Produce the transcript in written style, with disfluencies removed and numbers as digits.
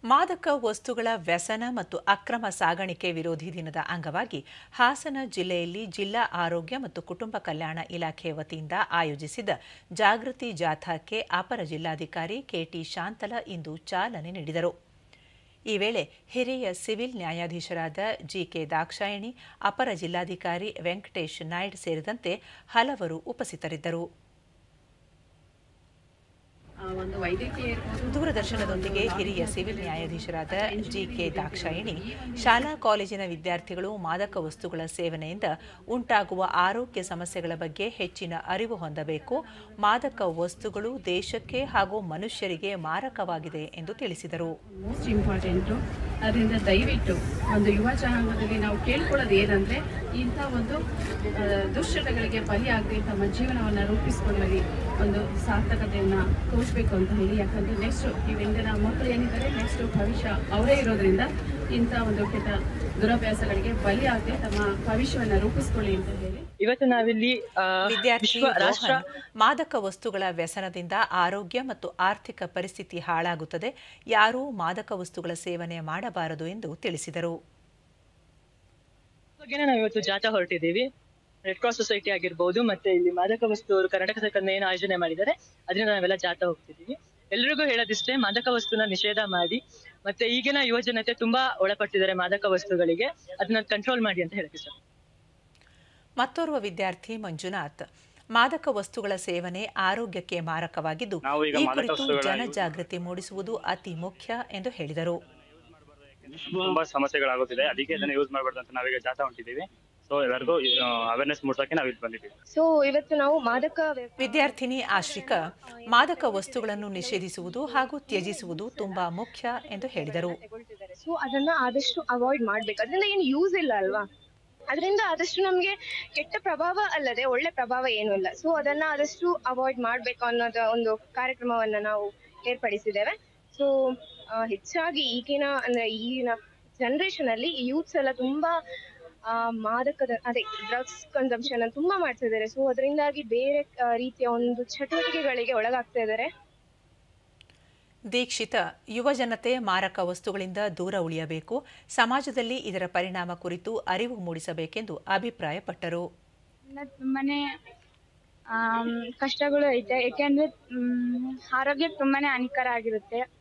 ಮಾದಕ ವಸ್ತುಗಳ ವ್ಯಸನ ಮತ್ತು ಅಕ್ರಮ ಸಾಗಾಣಿಕೆ ವಿರೋಧಿ ದಿನದ ಅಂಗವಾಗಿ ಹಾಸನ ಜಿಲ್ಲೆಯಲ್ಲಿ ಜಿಲ್ಲಾ ಆರೋಗ್ಯ ಮತ್ತು ಕುಟುಂಬ ಕಲ್ಯಾಣ ಇಲಾಖೆ ವತಿಯಿಂದ ಆಯೋಜಿಸಿದ ಜಾಗೃತಿ ಜಾಥಾಕ್ಕೆ ಅಪರ ಜಿಲ್ಲಾಧಿಕಾರಿ ಕೆಟಿ ಶಾಂತಲಾ ಇಂದು ಚಾಲನೆ ನೀಡಿದರು. ಈ ವೇಳೆ ಹಿರಿಯ ಸಿವಿಲ್ ನ್ಯಾಯಾಧೀಶರಾದ ಜಿಕೆ ದಾಕ್ಷಾಯಿಣಿ, ಅಪರ ಜಿಲ್ಲಾಧಿಕಾರಿ ವೆಂಕಟೇಶ್ ನಾಯ್ಡ್ ಸೇರಿದಂತೆ ಹಲವರು ಉಪಸ್ಥಿತರಿದ್ದರು. ದೂರದರ್ಶನದೊಂದಿಗೆ ಹಿರಿಯ ಸಿವಿಲ್ ನ್ಯಾಯಾಧೀಶರಾದ ಜಿಕೆ ದಾಕ್ಷಾಯಿಣಿ, ಶಾಲಾ ಕಾಲೇಜಿನ ವಿದ್ಯಾರ್ಥಿಗಳು ಮಾದಕ ವಸ್ತುಗಳ ಸೇವನೆಯಿಂದ ಉಂಟಾಗುವ ಆರೋಗ್ಯ ಸಮಸ್ಯೆಗಳ ಬಗ್ಗೆ ಹೆಚ್ಚಿನ ಅರಿವು ಹೊಂದಬೇಕು, ಮಾದಕ ವಸ್ತುಗಳು ದೇಶಕ್ಕೆ ಹಾಗೂ ಮನುಷ್ಯರಿಗೆ ಮಾರಕವಾಗಿದೆ ಎಂದು ತಿಳಿಸಿದರು. ಮೋಸ್ಟ್ ಇಂಪಾರ್ಟೆಂಟ್ ಅದರಿಂದ ದಯವಿಟ್ಟು ಒಂದು ಯುವ ಜನಾಂಗದಲ್ಲಿ ನಾವು ಕೇಳ್ಕೊಳ್ಳೋದು ಏನಂದ್ರೆ ಇಂಥ ಒಂದು ದುಶ್ಚಟಗಳಿಗೆ ಬಲಿಯಾಗದೆ ತಮ್ಮ ಜೀವನವನ್ನು ರೂಪಿಸಿಕೊಳ್ಳಲಿ ಒಂದು ಸಾರ್ಥಕತೆಯನ್ನು ತೋರಿಸಬೇಕು ಅಂತ ಹೇಳಿ. ಯಾಕಂದ್ರೆ ನೆಕ್ಸ್ಟ್ ಇವೆಂದಿನ ಮಕ್ಕಳು ಏನಿದ್ದಾರೆ ನೆಕ್ಸ್ಟ್ ಭವಿಷ್ಯ ಅವರೇ ಇರೋದ್ರಿಂದ ಇಂಥ ಒಂದು ಕೆಟ್ಟ ದುರಭ್ಯಾಸಗಳಿಗೆ ಬಲಿಯಾಗದೆ ತಮ್ಮ ಭವಿಷ್ಯವನ್ನು ರೂಪಿಸಿಕೊಳ್ಳಿ ಅಂತ ಹೇಳಿ ಇವತ್ತು ನಾವಿಲ್ಲಿ ವಿದ್ಯಾರ್ಥಿ ರೋಹನ್, ಮಾದಕ ವಸ್ತುಗಳ ವ್ಯಸನದಿಂದ ಆರೋಗ್ಯ ಮತ್ತು ಆರ್ಥಿಕ ಪರಿಸ್ಥಿತಿ ಹಾಳಾಗುತ್ತದೆ, ಯಾರೂ ಮಾದಕ ವಸ್ತುಗಳ ಸೇವನೆ ಮಾಡಬಾರದು ಎಂದು ತಿಳಿಸಿದರು. ನಾವು ಇವತ್ತು ಜಾಥಾ ಹೊರಟಿದ್ದೀವಿ. ರೆಡ್ ಕ್ರಾಸ್ ಸೊಸೈಟಿ ಆಗಿರ್ಬೋದು, ಮತ್ತೆ ಇಲ್ಲಿ ಮಾದಕ ವಸ್ತು ಅವರು ಕರ್ನಾಟಕ ಸರ್ಕಾರ ಏನು ಆಯೋಜನೆ ಮಾಡಿದ್ದಾರೆ ಅದರಿಂದ ನಾವೆಲ್ಲ ಜಾಥಾ ಹೋಗ್ತಿದ್ದೀವಿ. ಎಲ್ರಿಗೂ ಹೇಳೋದಿಷ್ಟೇ, ಮಾದಕ ವಸ್ತುನ ನಿಷೇಧ ಮಾಡಿ, ಮತ್ತೆ ಈಗಿನ ಯುವ ಜನತೆ ತುಂಬಾ ಒಳಪಟ್ಟಿದ್ದಾರೆ ಮಾದಕ ವಸ್ತುಗಳಿಗೆ, ಅದನ್ನ ಕಂಟ್ರೋಲ್ ಮಾಡಿ ಅಂತ ಹೇಳಕ್ಕೆ ಸರ್. ಮತ್ತೋರ್ವ ವಿದ್ಯಾರ್ಥಿ ಮಂಜುನಾಥ್, ಮಾದಕ ವಸ್ತುಗಳ ಸೇವನೆ ಆರೋಗ್ಯಕ್ಕೆ ಮಾರಕವಾಗಿದ್ದು ಈ ಕುರಿತು ಜನಜಾಗೃತಿ ಮೂಡಿಸುವುದು ಅತಿ ಮುಖ್ಯ ಎಂದು ಹೇಳಿದರು. ತುಂಬಾ ಸಮಸ್ಯೆಗಳಾಗುತ್ತಿದೆ, ಅದಕ್ಕೆ ಇದನ್ನ ಯೂಸ್ ಮಾಡಬಾರ್ದು ಅಂತ ನಾವೀಗ ಜಾಥಾ ಹೊಂಟಿದ್ದೀವಿ. ಸೊ ಎಲ್ಲರಿಗೂ ಅವೇರ್ನೆಸ್ ಮೂಡಿಸೋಕೆ ನಾವು ಇಲ್ಲಿ ಬಂದಿದ್ದೀವಿ. ಸೊ ಇವತ್ತು ನಾವು ವಿದ್ಯಾರ್ಥಿನಿ ಆಶ್ರಿಕಾ, ಮಾದಕ ವಸ್ತುಗಳನ್ನು ನಿಷೇಧಿಸುವುದು ಹಾಗೂ ತ್ಯಜಿಸುವುದು ತುಂಬಾ ಮುಖ್ಯ ಎಂದು ಹೇಳಿದರು. ಸೊ ಅದನ್ನ ಆದಷ್ಟು ಅವಾಯ್ಡ್ ಮಾಡ್ಬೇಕು, ಅದರಿಂದ ಏನು ಯೂಸ್ ಇಲ್ಲ ಅಲ್ವಾ, ಅದರಿಂದ ಆದಷ್ಟು ನಮ್ಗೆ ಕೆಟ್ಟ ಪ್ರಭಾವ ಅಲ್ಲದೆ ಒಳ್ಳೆ ಪ್ರಭಾವ ಏನೂ ಇಲ್ಲ. ಸೊ ಅದನ್ನ ಆದಷ್ಟು ಅವಾಯ್ಡ್ ಮಾಡ್ಬೇಕು ಅನ್ನೋದ ಒಂದು ಕಾರ್ಯಕ್ರಮವನ್ನ ನಾವು ಏರ್ಪಡಿಸಿದ್ದೇವೆ. ಸೊ ಹೆಚ್ಚಾಗಿ ಈಗಿನ ಜನರೇಷನ್ ಅಲ್ಲಿ ಯೂತ್ಸ್ ಎಲ್ಲ ತುಂಬಾ ಮಾದಕದ ಡ್ರಗ್ಸ್ ಕನ್ಸಂಪ್ಷನ್ ಅನ್ನು ತುಂಬಾ ಮಾಡ್ತಾ ಇದ್ದಾರೆ. ಸೊ ಅದರಿಂದಾಗಿ ಬೇರೆ ರೀತಿಯ ಒಂದು ಚಟುವಟಿಕೆಗಳಿಗೆ ಒಳಗಾಗ್ತಾ ಇದ್ದಾರೆ. ದೀಕ್ಷಿತ, ಯುವ ಜನತೆ ಮಾರಕ ವಸ್ತುಗಳಿಂದ ದೂರ ಉಳಿಯಬೇಕು, ಸಮಾಜದಲ್ಲಿ ಇದರ ಪರಿಣಾಮ ಕುರಿತು ಅರಿವು ಮೂಡಿಸಬೇಕೆಂದು ಅಭಿಪ್ರಾಯಪಟ್ಟರು. ತುಂಬಾನೇ ಕಷ್ಟಗಳು ಐತೆ, ಯಾಕೆಂದ್ರೆ ಆರೋಗ್ಯ ತುಂಬಾನೇ ಹಾನಿಕರ ಆಗಿರುತ್ತೆ.